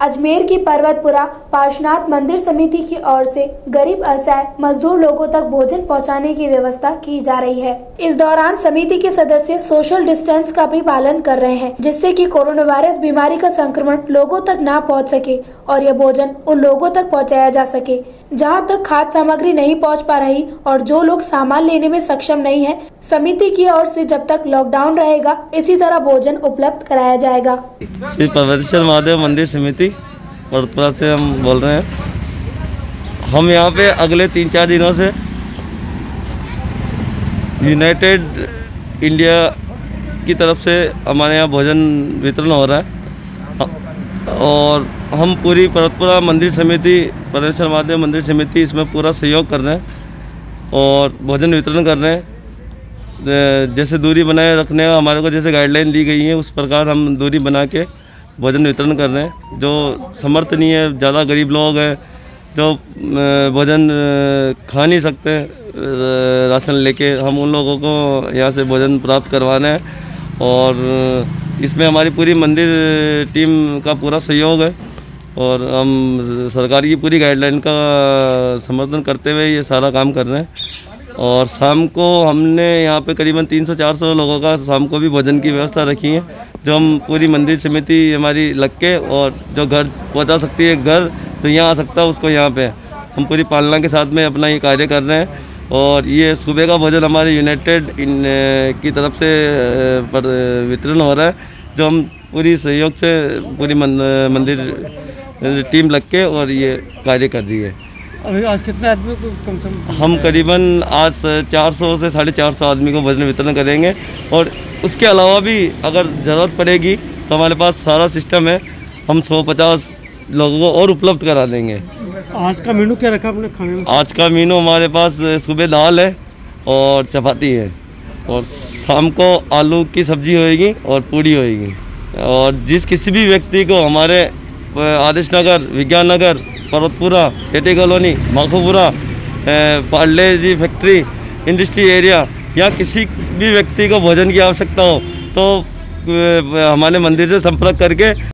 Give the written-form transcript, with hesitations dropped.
अजमेर की पर्वतपुरा पार्श्वनाथ मंदिर समिति की ओर से गरीब असहाय मजदूर लोगों तक भोजन पहुंचाने की व्यवस्था की जा रही है। इस दौरान समिति के सदस्य सोशल डिस्टेंस का भी पालन कर रहे हैं, जिससे कि कोरोना वायरस बीमारी का संक्रमण लोगों तक ना पहुंच सके और यह भोजन उन लोगों तक पहुंचाया जा सके जहां तक खाद्य सामग्री नहीं पहुंच पा रही और जो लोग सामान लेने में सक्षम नहीं है। समिति की ओर से जब तक लॉकडाउन रहेगा इसी तरह भोजन उपलब्ध कराया जाएगा। श्री पर्वतेश्वर महादेव मंदिर समिति पर्वतपुरा से हम बोल रहे हैं। हम यहाँ पे अगले 3-4 दिनों से यूनाइटेड इंडिया की तरफ से हमारे यहाँ भोजन वितरण हो रहा है और हम पूरी पर्वतपुरा मंदिर समिति पर्वतेश्वर महादेव मंदिर समिति इसमें पूरा सहयोग कर रहे हैं और भोजन वितरण कर रहे हैं। जैसे दूरी बनाए रखने का हमारे को जैसे गाइडलाइन दी गई है उस प्रकार हम दूरी बना के भोजन वितरण कर रहे हैं। जो समर्थ नहीं है, ज़्यादा गरीब लोग हैं जो भोजन खा नहीं सकते राशन लेके, हम उन लोगों को यहाँ से भोजन प्राप्त करवाना है और इसमें हमारी पूरी मंदिर टीम का पूरा सहयोग है और हम सरकार की पूरी गाइडलाइन का समर्थन करते हुए ये सारा काम कर रहे हैं। और शाम को हमने यहाँ पे करीबन 300-400 लोगों का शाम को भी भोजन की व्यवस्था रखी है, जो हम पूरी मंदिर समिति हमारी लग के और जो घर पहुँचा सकती है घर तो यहाँ आ सकता है उसको यहाँ पे हम पूरी पालना के साथ में अपना ये कार्य कर रहे हैं। और ये सुबह का भोजन हमारे यूनाइटेड की तरफ से वितरण हो रहा है, जो हम पूरी सहयोग से पूरी मंदिर टीम लग के और ये कार्य कर रही है। अभी आज कितने आदमी को कम से कम? हम करीबन आज 400 से 450 आदमी को भोजन वितरण करेंगे और उसके अलावा भी अगर ज़रूरत पड़ेगी तो हमारे पास सारा सिस्टम है, हम 150 लोगों को और उपलब्ध करा देंगे। आज का मेनू क्या रखा आपने खाने में? आज का मेनू हमारे पास सुबह दाल है और चपाती है और शाम को आलू की सब्जी होएगी और पूड़ी होएगी। और जिस किसी भी व्यक्ति को हमारे Adesh Nagar, Vigyan Nagar, Parvatpura, Sethi colony, Makhopura, Parle G factory, industry area या किसी भी व्यक्ति को भोजन की आवश्यकता हो तो हमारे मंदिर से संपर्क करके